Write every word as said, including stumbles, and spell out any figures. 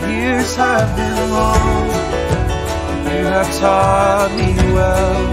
years have been long. You have taught me well.